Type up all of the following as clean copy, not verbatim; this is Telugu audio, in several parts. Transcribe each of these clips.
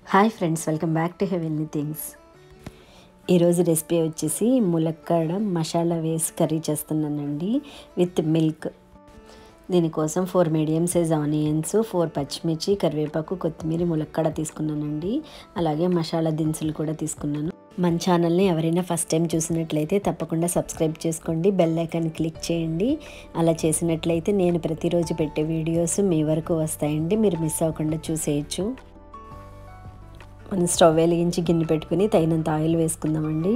Hi friends, welcome back to heavenly things. ఈరోజు రెసిపీ వచ్చేసి ములక్కాడ మసాలా వేసి కర్రీ చేస్తున్నానండి విత్ మిల్క్. దీనికోసం 4 మీడియం సైజ్ ఆనియన్స్, 4 పచ్చిమిర్చి, కరివేపాకు, కొత్తిమీర, ములక్కాడ తీసుకున్నానండి. అలాగే మసాలా దినుసులు కూడా తీసుకున్నాను. మన ఛానల్ని ఎవరైనా ఫస్ట్ టైం చూసినట్లయితే తప్పకుండా సబ్స్క్రైబ్ చేసుకోండి, బెల్ ఐకాన్ క్లిక్ చేయండి. అలా చేసినట్లయితే నేను ప్రతిరోజు పెట్టే వీడియోస్ మీ వరకు వస్తాయండి, మీరు మిస్ అవ్వకుండా చూసేయచ్చు. మనం స్టవ్ వెలిగించి గిన్నె పెట్టుకుని తగినంత ఆయిల్ వేసుకుందామండి.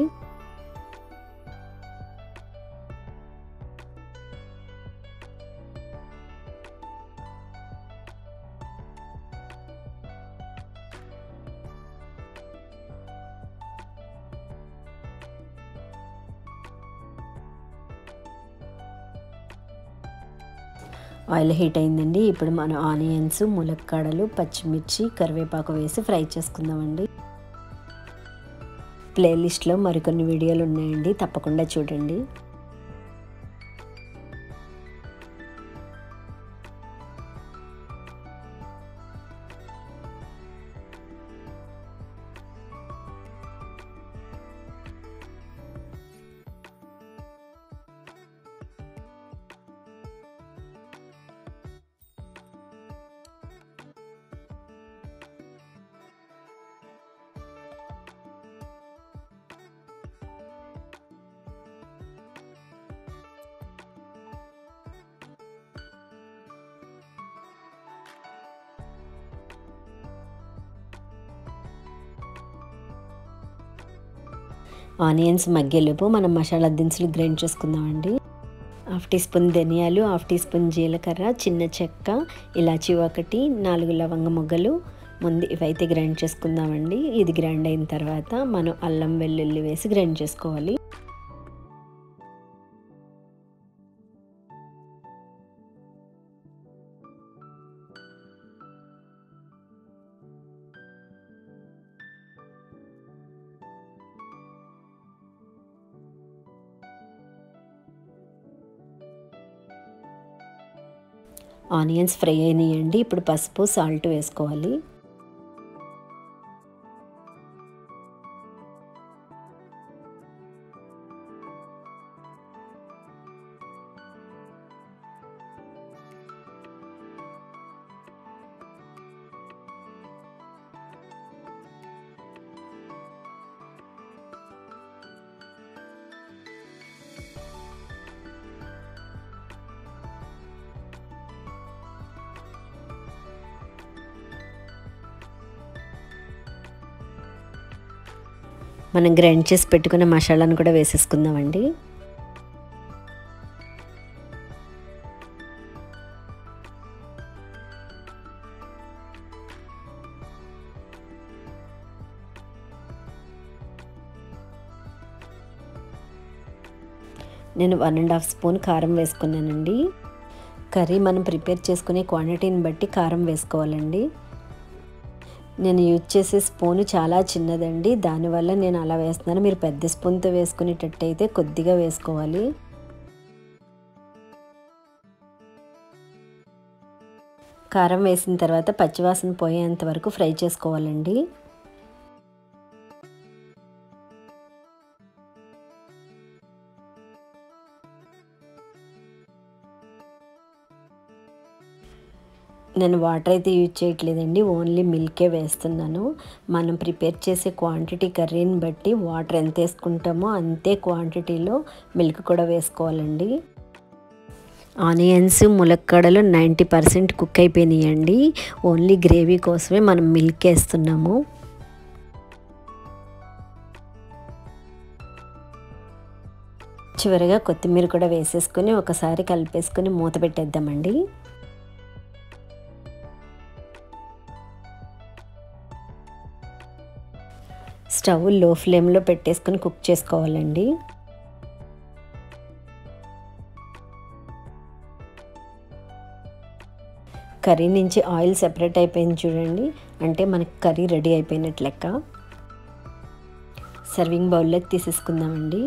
ఆయిల్ హీట్ అయిందండి. ఇప్పుడు మనం ఆనియన్స్, ములక్కాడలు, పచ్చిమిర్చి, కరివేపాకు వేసి ఫ్రై చేసుకుందామండి. ప్లేలిస్ట్లో మరికొన్ని వీడియోలు ఉన్నాయండి, తప్పకుండా చూడండి. ఆనియన్స్ మగ్గేలోపు మనం మసాలా దినుసులు గ్రైండ్ చేసుకుందామండి. 1/2 టీ స్పూన్ ధనియాలు, 1/2 టీ స్పూన్ జీలకర్ర, చిన్న చెక్క, ఇలాచి 1, 4 లవంగ మొగ్గలు ముందు ఇవైతే గ్రైండ్ చేసుకుందామండి. ఇది గ్రైండ్ అయిన తర్వాత మనం అల్లం వెల్లుల్లి వేసి గ్రైండ్ చేసుకోవాలి. ఆనియన్స్ ఫ్రై అయినాయండి. ఇప్పుడు పసుపు, సాల్ట్ వేసుకోవాలి. మనం గ్రైండ్ చేసి పెట్టుకున్న మసాలాను కూడా వేసేసుకుందామండి. నేను 1.5 స్పూన్ కారం వేసుకున్నానండి. కర్రీ మనం ప్రిపేర్ చేసుకునే క్వాంటిటీని బట్టి కారం వేసుకోవాలండి. నేను యూజ్ చేసే స్పూను చాలా చిన్నదండి, దానివల్ల నేను అలా వేస్తున్నాను. మీరు పెద్ద స్పూన్తో వేసుకునేటట్టయితే కొద్దిగా వేసుకోవాలి. కారం వేసిన తర్వాత పచ్చివాసన పోయేంత వరకు ఫ్రై చేసుకోవాలండి. నేను వాటర్ అయితే యూజ్ చేయట్లేదండి, ఓన్లీ మిల్కే వేస్తున్నాను. మనం ప్రిపేర్ చేసే క్వాంటిటీ కర్రీని బట్టి వాటర్ ఎంత వేసుకుంటామో అంతే క్వాంటిటీలో మిల్క్ కూడా వేసుకోవాలండి. ఆనియన్స్, ములక్కాడలు 90% కుక్ అయిపోయినాయండి. ఓన్లీ గ్రేవీ కోసమే మనం మిల్క్ వేస్తున్నాము. చివరిగా కొత్తిమీర కూడా వేసేసుకొని ఒకసారి కలిపేసుకొని మూత పెట్టేద్దామండి. స్టవ్ లో ఫ్లేమ్లో పెట్టేసుకొని కుక్ చేసుకోవాలండి. కర్రీ నుంచి ఆయిల్ సెపరేట్ అయిపోయింది చూడండి, అంటే మనకి కర్రీ రెడీ అయిపోయినట్లు లెక్క. సర్వింగ్ బౌల్లోకి తీసేసుకుందామండి.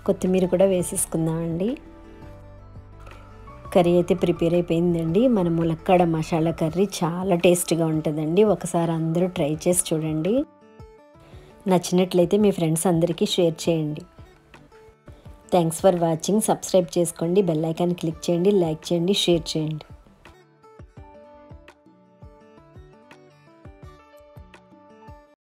కొత్తిమీర కూడా వేసేసుకుందామండి. కర్రీ అయితే ప్రిపేర్ అయిపోయిందండి. మన ములక్కాడ మసాలా కర్రీ చాలా టేస్టీగా ఉంటుందండి. ఒకసారి అందరూ ట్రై చేసి చూడండి. నచ్చినట్లయితే మీ ఫ్రెండ్స్ అందరికీ షేర్ చేయండి. Thanks for watching. సబ్స్క్రైబ్ చేసుకోండి, బెల్ ఐకాన్ క్లిక్ చేయండి, లైక్ చేయండి, షేర్ చేయండి.